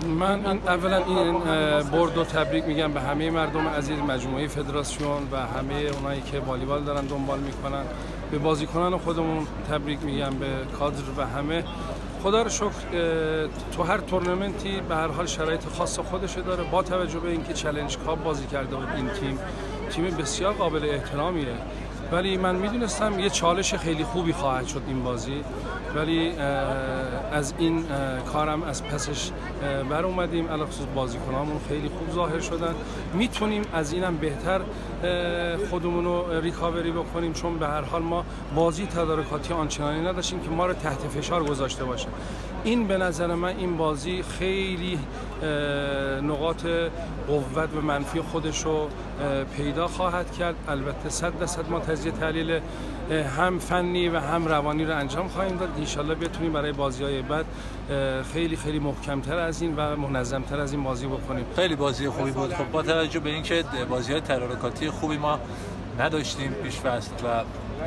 من اولا این برد رو تبریک میگم به همه مردم عزیز، مجموعه فدراسیون و همه اونایی که والیبال دارن دنبال میکنن. به بازیکنان خودمون تبریک میگم، به کادر و همه. خدا رو شکر تو هر تورنمنتی به هر حال شرایط خاص خودشه داره. با توجه به اینکه چالش کاپ بازی کرده بود این تیم بسیار قابل احترامیه، ولی من میدونستم یه چالش خیلی خوبی خواهد شد این بازی، ولی از این کارم از پسش بر اومدیم. علاوه بازیکنامون خیلی خوب ظاهر شدن، میتونیم از اینم بهتر خودمون رو ریکاوری بکنیم، چون به هر حال ما بازی تدارکاتی آنچنانی نداشتیم که ما رو تحت فشار گذاشته باشه. این به نظر من این بازی خیلی نقاط قوت و منفی خودش رو پیدا خواهد کرد. البته 100% ما تجزیه تحلیل هم فنی و هم روانی رو انجام خواهیم داد. انشالله بتونیم برای بازی‌های بعد خیلی خیلی محکم‌تر از این و منظم‌تر از این بازی بکنیم. خیلی بازی خوبی بود. خب با توجه به اینکه بازی‌های تدارکاتی خوبی ما نداشتیم پیش فصل و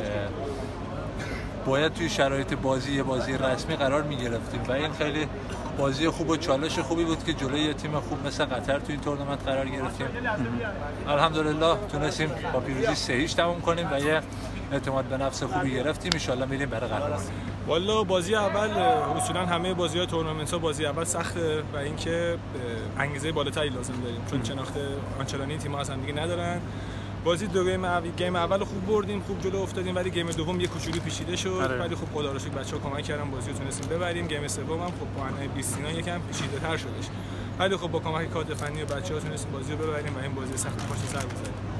باید توی شرایط بازی رسمی قرار می‌گرفتیم و این خیلی بازی خوب و چالش خوبی بود که جلوی یه تیم خوب مثل قطر توی این تورنمنت قرار گرفتیم. الحمدلله تونستیم با پیروزی 3-0 تموم کنیم و یه اعتماد به نفس خوبی گرفتیم. ان شاءالله میریم برای قهرمانی. والا بازی اول اصولا همه بازی‌های تورنمنت‌ها بازی اول سخته و اینکه انگیزه بالاتری لازم داریم، چون شناخت آنچنانی تیم‌ها از هم دیگه ندارن. بازی دو گیم اول خوب بردیم، خوب جلو افتادیم، ولی گیم دوم یه کوچولو پیچیده شد. ولی خب خدا رو شکر بچه‌ها کمک کردن بازی رو تونستیم ببریم. گیم سوم هم خب با انای 20 یکم پیچیده‌تر شدش، ولی خب با کمک کادر فنی و بچه‌ها تونستیم بازی رو ببریم و این بازی سخت پشت سر بزنیم.